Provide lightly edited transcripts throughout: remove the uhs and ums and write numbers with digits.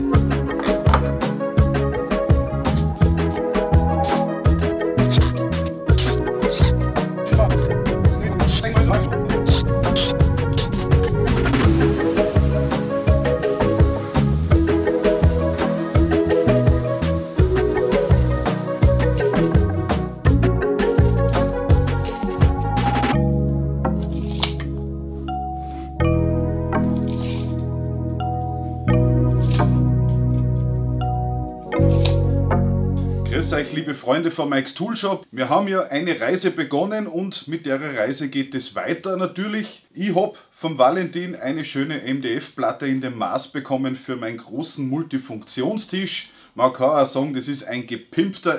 Grüß euch, liebe Freunde vom Mike's Toolshop. Wir haben ja eine Reise begonnen und mit der Reise geht es weiter natürlich. Ich habe vom Valentin eine schöne MDF-Platte in dem Maß bekommen für meinen großen Multifunktionstisch. Man kann auch sagen, das ist ein gepimpter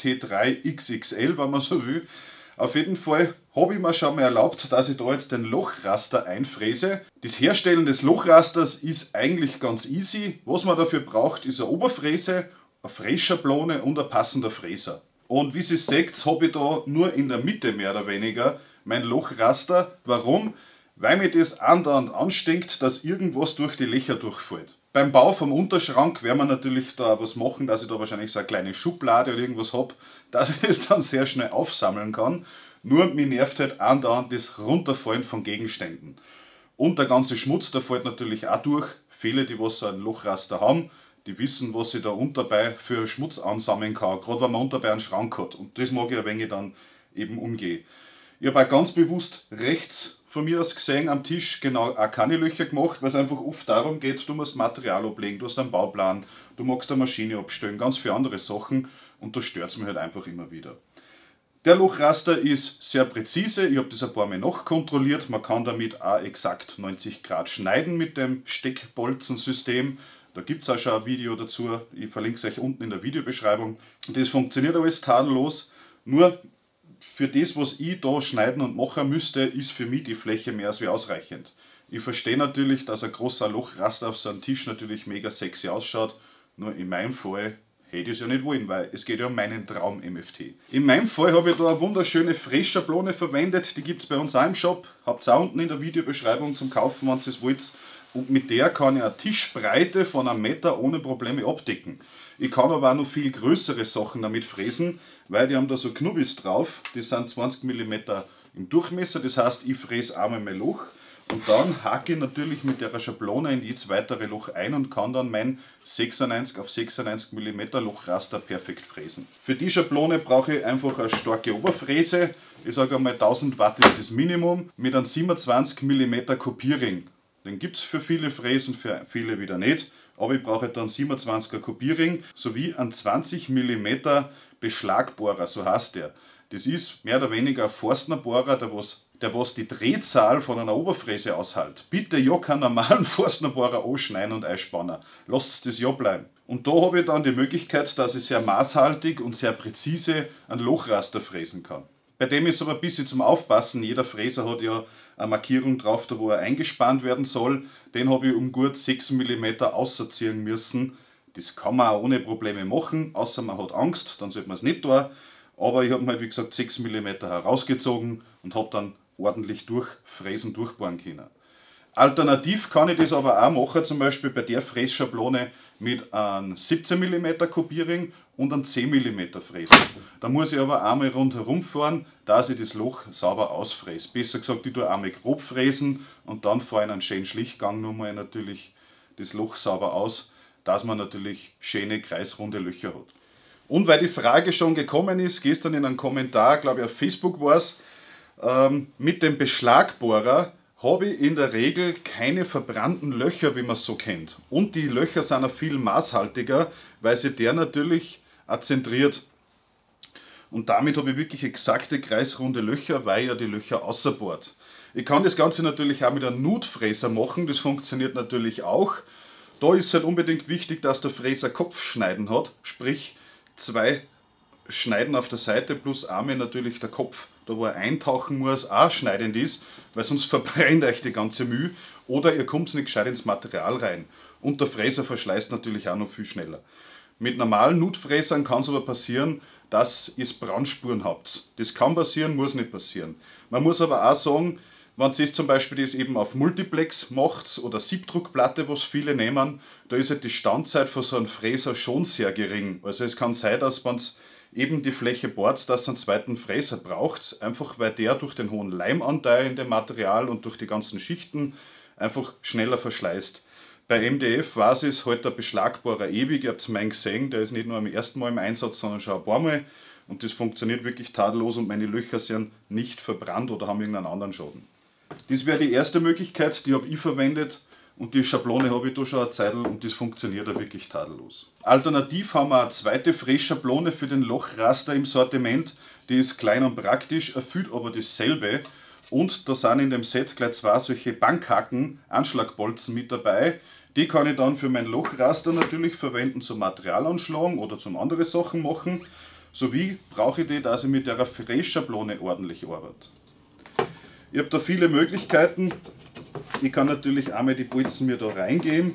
MFT3 XXL, wenn man so will. Auf jeden Fall habe ich mir schon mal erlaubt, dass ich da jetzt den Lochraster einfräse. Das Herstellen des Lochrasters ist eigentlich ganz easy. Was man dafür braucht, ist eine Oberfräse, eine Frässchablone und ein passender Fräser. Und wie ihr seht, habe ich da nur in der Mitte mehr oder weniger mein Lochraster. Warum? Weil mir das andauernd anstinkt, dass irgendwas durch die Löcher durchfällt. Beim Bau vom Unterschrank werden wir natürlich da was machen, dass ich da wahrscheinlich so eine kleine Schublade oder irgendwas habe, dass ich das dann sehr schnell aufsammeln kann. Nur mir nervt halt andauernd das Runterfallen von Gegenständen. Und der ganze Schmutz, der fällt natürlich auch durch. Viele, die was so ein Lochraster haben, die wissen, was ich da unterbei für Schmutz ansammeln kann, gerade wenn man unterbei einen Schrank hat. Und das mag ich ein wenig dann eben umgehen. Ich habe auch ganz bewusst rechts von mir aus gesehen am Tisch genau auch keine Löcher gemacht, weil es einfach oft darum geht, du musst Material ablegen, du hast einen Bauplan, du magst eine Maschine abstellen, ganz viele andere Sachen und da stört es mich halt einfach immer wieder. Der Lochraster ist sehr präzise, ich habe das ein paar Mal nachkontrolliert, man kann damit auch exakt 90 Grad schneiden mit dem Steckbolzensystem. Da gibt es auch schon ein Video dazu, ich verlinke es euch unten in der Videobeschreibung. Das funktioniert alles tadellos, nur für das, was ich da schneiden und machen müsste, ist für mich die Fläche mehr als wie ausreichend. Ich verstehe natürlich, dass ein großer Lochraster auf so einem Tisch natürlich mega sexy ausschaut, nur in meinem Fall hätte ich es ja nicht wollen, weil es geht ja um meinen Traum-MFT. In meinem Fall habe ich da eine wunderschöne Frässchablone verwendet, die gibt es bei uns auch im Shop, habt ihr auch unten in der Videobeschreibung zum Kaufen, wenn ihr es wollt. Und mit der kann ich eine Tischbreite von 1 Meter ohne Probleme abdecken. Ich kann aber auch noch viel größere Sachen damit fräsen, weil die haben da so Knubbis drauf. Die sind 20 mm im Durchmesser, das heißt, ich fräse einmal mein Loch und dann hake ich natürlich mit der Schablone in jedes weitere Loch ein und kann dann mein 96 auf 96 mm Lochraster perfekt fräsen. Für die Schablone brauche ich einfach eine starke Oberfräse. Ich sage einmal 1000 Watt ist das Minimum, mit einem 27 mm Kopierring. Den gibt es für viele Fräsen, für viele wieder nicht. Aber ich brauche dann 27er Kopierring sowie einen 20 mm Beschlagbohrer, so heißt der. Das ist mehr oder weniger ein Forstnerbohrer, der was die Drehzahl von einer Oberfräse aushält. Bitte ja keinen normalen Forstnerbohrer anschneiden und einspannen. Lasst das ja bleiben. Und da habe ich dann die Möglichkeit, dass ich sehr maßhaltig und sehr präzise einen Lochraster fräsen kann. Bei dem ist aber ein bisschen zum Aufpassen, jeder Fräser hat ja eine Markierung drauf, da wo er eingespannt werden soll. Den habe ich um gut 6 mm ausziehen müssen. Das kann man auch ohne Probleme machen, außer man hat Angst, dann sollte man es nicht tun. Aber ich habe mal, wie gesagt, 6 mm herausgezogen und habe dann ordentlich durchfräsen, durchbohren können. Alternativ kann ich das aber auch machen, zum Beispiel bei der Frässchablone mit einem 17 mm Kopierring und einem 10 mm Fräser. Da muss ich aber einmal rundherum fahren, dass ich das Loch sauber ausfräse. Besser gesagt, ich tue einmal grob fräsen und dann fahre ich einen schönen Schlichtgang nochmal natürlich das Loch sauber aus, dass man natürlich schöne kreisrunde Löcher hat. Und weil die Frage schon gekommen ist, gestern in einem Kommentar, glaube ich auf Facebook war es, mit dem Beschlagbohrer habe ich in der Regel keine verbrannten Löcher, wie man es so kennt. Und die Löcher sind auch viel maßhaltiger, weil sich der natürlich auch zentriert. Und damit habe ich wirklich exakte kreisrunde Löcher, weil ja die Löcher außerbohrt. Ich kann das Ganze natürlich auch mit einem Nutfräser machen, das funktioniert natürlich auch. Da ist halt unbedingt wichtig, dass der Fräser Kopfschneiden hat, sprich 2 Schneiden auf der Seite plus einmal natürlich der Kopf, da wo er eintauchen muss, auch schneidend ist, weil sonst verbrennt euch die ganze Mühe oder ihr kommt nicht gescheit ins Material rein. Und der Fräser verschleißt natürlich auch noch viel schneller. Mit normalen Nutfräsern kann es aber passieren, dass ihr Brandspuren habt. Das kann passieren, muss nicht passieren. Man muss aber auch sagen, Wenn ihr zum Beispiel das eben auf Multiplex macht oder Siebdruckplatte, was viele nehmen, da ist halt die Standzeit von so einem Fräser schon sehr gering. Also es kann sein, dass wenn es eben die Fläche bohrt, dass ihr einen zweiten Fräser braucht, einfach weil der durch den hohen Leimanteil in dem Material und durch die ganzen Schichten einfach schneller verschleißt. Bei MDF war es halt ein beschlagbarer ewig, ihr habt es meinen gesehen, der ist nicht nur am ersten Mal im Einsatz, sondern schon ein paar Mal. Und das funktioniert wirklich tadellos und meine Löcher sind nicht verbrannt oder haben irgendeinen anderen Schaden. Das wäre die erste Möglichkeit, die habe ich verwendet und die Schablone habe ich da schon eine Zeit und das funktioniert auch wirklich tadellos. Alternativ haben wir eine zweite Frässchablone für den Lochraster im Sortiment, die ist klein und praktisch, erfüllt aber dasselbe und da sind in dem Set gleich zwei solche Bankhaken, Anschlagbolzen mit dabei. Die kann ich dann für mein Lochraster natürlich verwenden zum Materialanschlagen oder zum andere Sachen machen. Sowie brauche ich die, dass ich mit der Frässchablone ordentlich arbeite. Ich habe da viele Möglichkeiten. Ich kann natürlich einmal die Bolzen mir da reingeben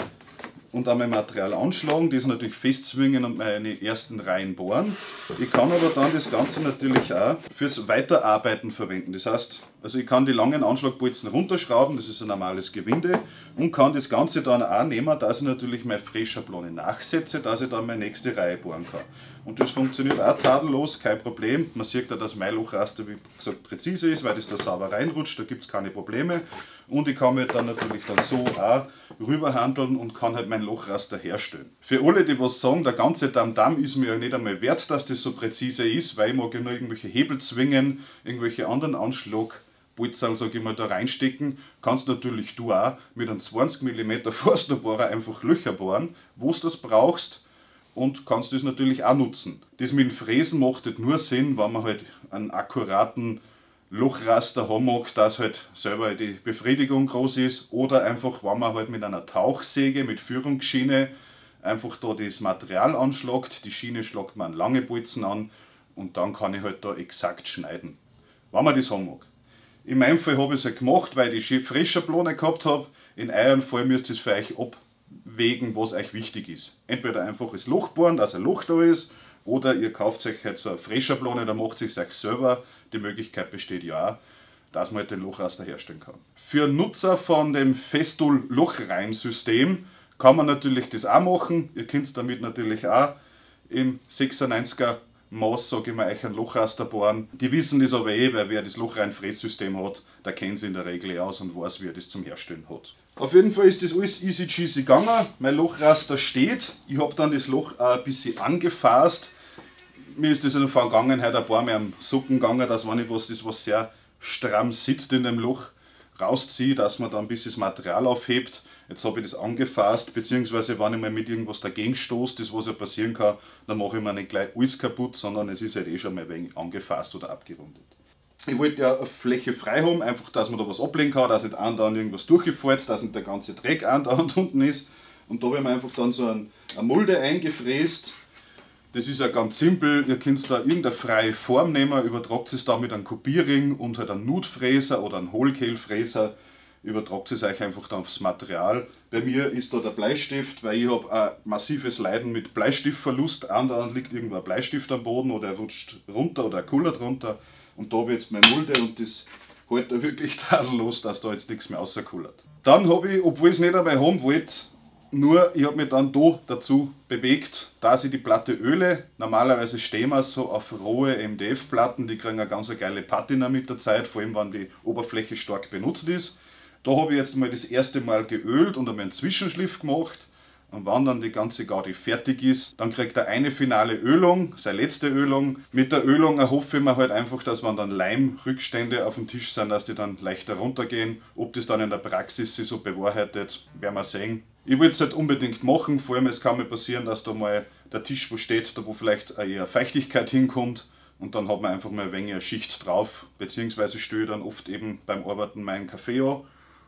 und einmal Material anschlagen, das natürlich festzwingen und meine ersten Reihen bohren. Ich kann aber dann das Ganze natürlich auch fürs Weiterarbeiten verwenden. Das heißt, also ich kann die langen Anschlagbolzen runterschrauben, das ist ein normales Gewinde, und kann das Ganze dann auch nehmen, dass ich natürlich meine Frässchablone nachsetze, dass ich dann meine nächste Reihe bohren kann. Und das funktioniert auch tadellos, kein Problem. Man sieht ja, dass mein Lochraster, wie gesagt, präzise ist, weil das da sauber reinrutscht, da gibt es keine Probleme. Und ich kann mir dann natürlich dann so auch rüberhandeln und kann halt mein Lochraster herstellen. Für alle, die was sagen, der ganze Tamtam ist mir ja nicht einmal wert, dass das so präzise ist, weil ich mag ja nur irgendwelche Hebel zwingen, irgendwelche anderen Anschlagbolzen, sage ich mal, da reinstecken, kannst natürlich du auch mit einem 20 mm Forstnerbohrer einfach Löcher bohren, wo du das brauchst. Und kannst das natürlich auch nutzen. Das mit dem Fräsen macht halt nur Sinn, wenn man halt einen akkuraten Lochraster haben mag, dass halt selber die Befriedigung groß ist, oder einfach, wenn man halt mit einer Tauchsäge, mit Führungsschiene einfach da das Material anschlagt, die Schiene schlagt man an lange Bolzen an und dann kann ich halt da exakt schneiden, wenn man das haben mag. In meinem Fall habe ich es halt gemacht, weil ich die Frässchablone gehabt habe. In eurem Fall müsst ihr es für euch abwägen, was euch wichtig ist. Entweder einfach das Loch bohren, dass ein Loch da ist, oder ihr kauft euch halt so eine Frässchablone, dann macht es euch selber. Die Möglichkeit besteht ja auch, dass man halt den Lochraster herstellen kann. Für Nutzer von dem Festool Lochreimsystem kann man natürlich das auch machen. Ihr könnt damit natürlich auch im 96er Maß, sage ich mal, euch ein Lochraster bohren. Die wissen das aber eh, weil wer das Lochrein-Frässystem hat, der kennt es in der Regel aus und weiß, wie er das zum Herstellen hat. Auf jeden Fall ist das alles easy cheesy gegangen. Mein Lochraster steht. Ich habe dann das Loch ein bisschen angefasst. Mir ist das in der Vergangenheit ein paar Mal am Socken gegangen, dass wenn ich was sehr stramm sitzt in dem Loch, rausziehe, dass man dann ein bisschen das Material aufhebt. Jetzt habe ich das angefasst, beziehungsweise wenn ich mal mit irgendwas dagegen stoße, das was ja passieren kann, dann mache ich mir nicht gleich alles kaputt, sondern es ist halt eh schon mal ein wenig angefasst oder abgerundet. Ich wollte ja eine Fläche frei haben, einfach, dass man da was ablegen kann, dass nicht andauernd irgendwas durchgefällt, dass nicht der ganze Dreck andauernd unten ist. Und da habe ich mir einfach dann so eine Mulde eingefräst. Das ist ja ganz simpel, ihr könnt da irgendeine freie Form nehmen, übertragt es da mit einem Kopierring und halt einem Nutfräser oder einem Hohlkehlfräser, übertragt es euch einfach dann aufs Material. Bei mir ist da der Bleistift, weil ich habe ein massives Leiden mit Bleistiftverlust, andauernd liegt irgendwo ein Bleistift am Boden oder er rutscht runter oder er kullert runter. Und da habe ich jetzt meine Mulde und das hält da wirklich tadellos, dass da jetzt nichts mehr rauskullert. Dann habe ich, obwohl ich es nicht einmal haben wollte, nur ich habe mich dann da dazu bewegt, dass ich die Platte öle. Normalerweise stehen wir so auf rohe MDF-Platten, die kriegen eine ganz geile Patina mit der Zeit, vor allem wenn die Oberfläche stark benutzt ist. Da habe ich jetzt mal das erste Mal geölt und einmal einen Zwischenschliff gemacht. Und wenn dann die ganze Gaudi fertig ist, dann kriegt er eine finale Ölung, seine letzte Ölung. Mit der Ölung erhoffe ich mir halt einfach, dass wenn dann Leimrückstände auf dem Tisch sind, dass die dann leichter runtergehen. Ob das dann in der Praxis sich so bewahrheitet, werden wir sehen. Ich will es halt unbedingt machen, vor allem es kann mir passieren, dass da mal der Tisch wo steht, da wo vielleicht eher Feuchtigkeit hinkommt. Und dann hat man einfach mal ein wenig eine Schicht drauf, beziehungsweise stelle ich dann oft eben beim Arbeiten meinen Kaffee an.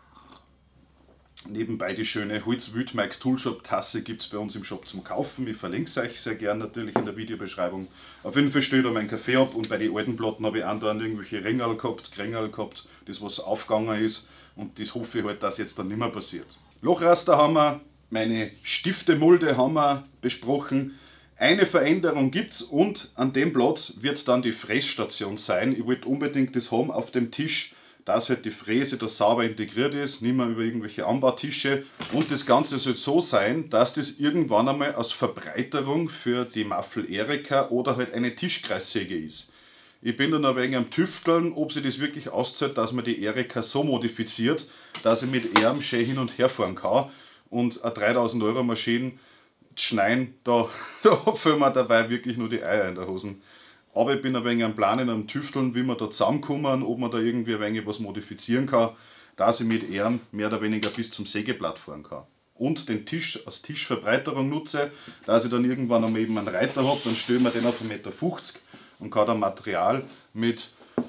Nebenbei die schöne Holzwüt Mike's Toolshop Tasse gibt es bei uns im Shop zum Kaufen. Ich verlinke es euch sehr gern natürlich in der Videobeschreibung. Auf jeden Fall stelle ich da meinen Kaffee ab und bei den alten Platten habe ich andauernd irgendwelche Ringerl gehabt, Krängel gehabt, das was aufgegangen ist und das hoffe ich halt, dass jetzt dann nicht mehr passiert. Lochraster haben wir, meine Stiftemulde haben wir besprochen. Eine Veränderung gibt es und an dem Platz wird dann die Frässstation sein. Ich wollte unbedingt das haben auf dem Tisch, dass halt die Fräse da sauber integriert ist, nicht mehr über irgendwelche Anbautische. Und das Ganze soll so sein, dass das irgendwann einmal als Verbreiterung für die Maffel Erika oder halt eine Tischkreissäge ist. Ich bin dann ein wenig am Tüfteln, ob sich das wirklich auszahlt, dass man die Erika so modifiziert, dass ich mit Arm schön hin und her fahren kann. Und eine 3000 Euro Maschine schneiden, da füllen wir dabei wirklich nur die Eier in der Hosen. Aber ich bin ein wenig am Planen, am Tüfteln, wie wir da zusammenkommen, ob man da irgendwie ein wenig was modifizieren kann, dass ich mit Arm mehr oder weniger bis zum Sägeblatt fahren kann. Und den Tisch als Tischverbreiterung nutze, dass ich dann irgendwann einmal eben einen Reiter habe, dann stelle ich mir den auf 1,50 Meter und kann dann Material mit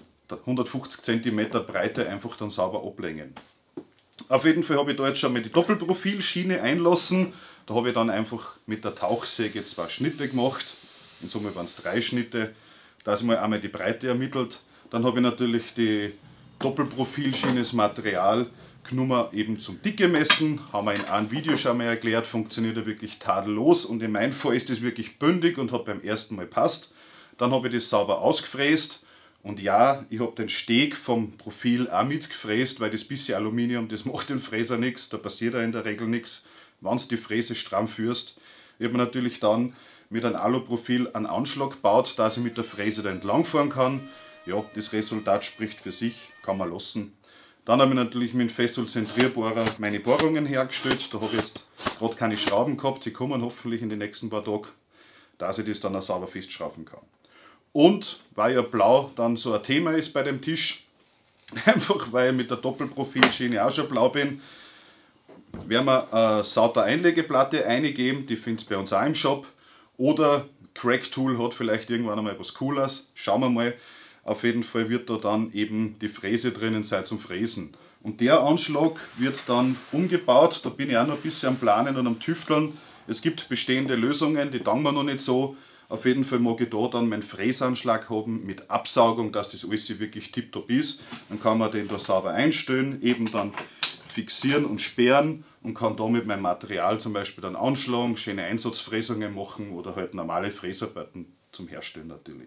150 cm Breite einfach dann sauber ablängen. Auf jeden Fall habe ich da jetzt schon mal die Doppelprofilschiene einlassen. Da habe ich dann einfach mit der Tauchsäge 2 Schnitte gemacht. In Summe waren es 3 Schnitte, dass ich mal einmal die Breite ermittelt. Dann habe ich natürlich die Doppelprofilschiene, das Material genommen, eben zum Dicke messen. Haben wir in einem Video schon mal erklärt, funktioniert ja wirklich tadellos. Und in meinem Fall ist das wirklich bündig und hat beim ersten Mal passt. Dann habe ich das sauber ausgefräst. Und ja, ich habe den Steg vom Profil auch mitgefräst, weil das bisschen Aluminium, das macht dem Fräser nichts, da passiert ja in der Regel nichts, wenn du die Fräse stramm führst. Ich habe natürlich dann mit einem Aluprofil einen Anschlag gebaut, dass ich mit der Fräse da entlang fahren kann. Ja, das Resultat spricht für sich, kann man lassen. Dann habe ich natürlich mit dem Fesselzentrierbohrer meine Bohrungen hergestellt. Da habe ich jetzt gerade keine Schrauben gehabt, die kommen hoffentlich in den nächsten paar Tagen, dass ich das dann auch sauber festschrauben kann. Und weil ja Blau dann so ein Thema ist bei dem Tisch, einfach weil ich mit der Doppelprofilschiene auch schon blau bin, werden wir eine Sauter Einlegeplatte eingeben, die findet ihr bei uns auch im Shop. Oder Crack Tool hat vielleicht irgendwann einmal was Cooles, schauen wir mal. Auf jeden Fall wird da dann eben die Fräse drinnen sein zum Fräsen. Und der Anschlag wird dann umgebaut, da bin ich auch noch ein bisschen am Planen und am Tüfteln. Es gibt bestehende Lösungen, die taugen mir noch nicht so. Auf jeden Fall mag ich da dann meinen Fräsanschlag haben mit Absaugung, dass das alles wirklich tiptop ist. Dann kann man den da sauber einstellen, eben dann fixieren und sperren und kann damit mein Material zum Beispiel dann anschlagen, schöne Einsatzfräsungen machen oder halt normale Fräsarbeiten zum Herstellen natürlich.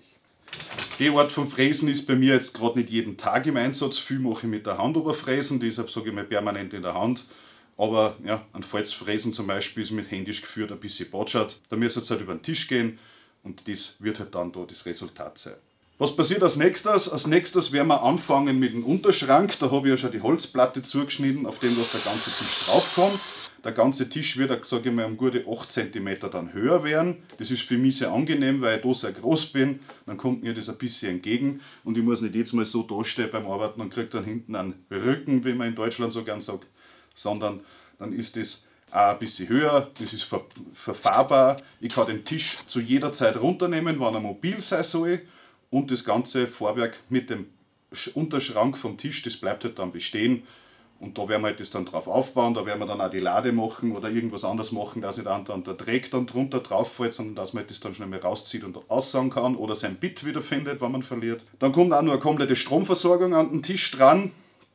Die Art von Fräsen ist bei mir jetzt gerade nicht jeden Tag im Einsatz. Viel mache ich mit der Hand oberfräsen, deshalb sage ich mal permanent in der Hand. Aber ja, ein Falzfräsen zum Beispiel ist mit händisch geführt ein bisschen botschert. Da müsst ihr jetzt halt über den Tisch gehen und das wird halt dann da das Resultat sein. Was passiert als nächstes? Als nächstes werden wir anfangen mit dem Unterschrank. Da habe ich ja schon die Holzplatte zugeschnitten, auf dem was der ganze Tisch drauf kommt. Der ganze Tisch wird, sage ich mal, um gute 8 cm dann höher werden. Das ist für mich sehr angenehm, weil ich da sehr groß bin. Dann kommt mir das ein bisschen entgegen und ich muss nicht jedes Mal so dastehen beim Arbeiten und kriege dann hinten einen Rücken, wie man in Deutschland so gern sagt, sondern dann ist das auch ein bisschen höher, das ist verfahrbar. Ich kann den Tisch zu jeder Zeit runternehmen, wenn er mobil sein soll. Und das ganze Vorwerk mit dem Unterschrank vom Tisch, das bleibt halt dann bestehen. Und da werden wir halt das dann drauf aufbauen, da werden wir dann auch die Lade machen oder irgendwas anderes machen, dass nicht dann der Dreck dann drunter drauf fällt, sondern dass man halt das dann schnell mal rauszieht und aussagen kann oder sein Bit wiederfindet, wenn man verliert. Dann kommt auch noch eine komplette Stromversorgung an den Tisch dran.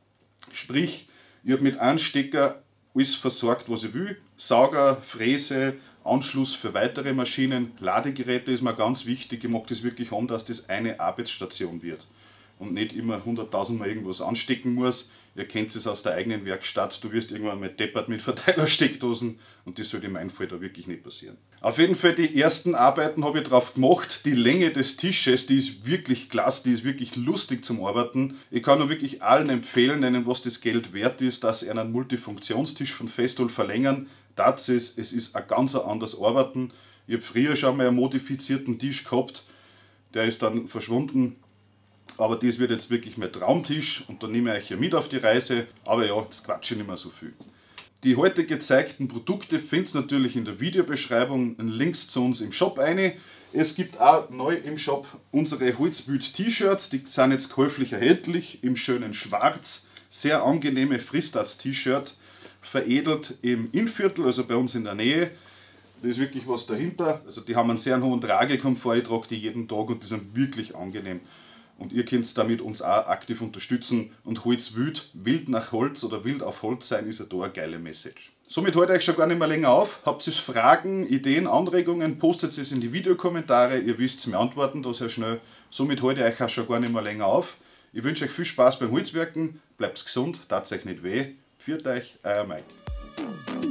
Sprich, ich habe mit einem Stecker alles versorgt, was ich will. Sauger, Fräse, Anschluss für weitere Maschinen, Ladegeräte ist mir ganz wichtig. Ich mag das wirklich haben, dass das eine Arbeitsstation wird und nicht immer 100.000 Mal irgendwas anstecken muss. Ihr kennt es aus der eigenen Werkstatt, du wirst irgendwann mal deppert mit Verteilersteckdosen und das sollte in meinem Fall da wirklich nicht passieren. Auf jeden Fall die ersten Arbeiten habe ich drauf gemacht. Die Länge des Tisches, die ist wirklich klasse, die ist wirklich lustig zum Arbeiten. Ich kann nur wirklich allen empfehlen, denen was das Geld wert ist, dass sie einen Multifunktionstisch von Festool verlängern. Das ist, es ist ein ganz anderes Arbeiten. Ich habe früher schon mal einen modifizierten Tisch gehabt, der ist dann verschwunden. Aber das wird jetzt wirklich mein Traumtisch und da nehme ich euch ja mit auf die Reise. Aber ja, das quatsche ich nicht mehr so viel. Die heute gezeigten Produkte findet ihr natürlich in der Videobeschreibung, Links zu uns im Shop eine. Es gibt auch neu im Shop unsere Holzbüt T-Shirts, die sind jetzt käuflich erhältlich im schönen Schwarz. Sehr angenehme Fristats-T-Shirt, veredelt im Innviertel, also bei uns in der Nähe. Da ist wirklich was dahinter. Also die haben einen sehr hohen Tragekomfort, ich trage die jeden Tag und die sind wirklich angenehm. Und ihr könnt damit uns auch aktiv unterstützen. Und Holzwüt, wild nach Holz oder wild auf Holz sein, ist ja da eine geile Message. Somit halte ich euch schon gar nicht mehr länger auf. Habt ihr Fragen, Ideen, Anregungen, postet es in die Videokommentare. Ihr wisst mir antworten da sehr schnell. Somit halte ich euch auch schon gar nicht mehr länger auf. Ich wünsche euch viel Spaß beim Holzwerken, bleibt gesund, tat's euch nicht weh. Pfiat euch, euer Mike.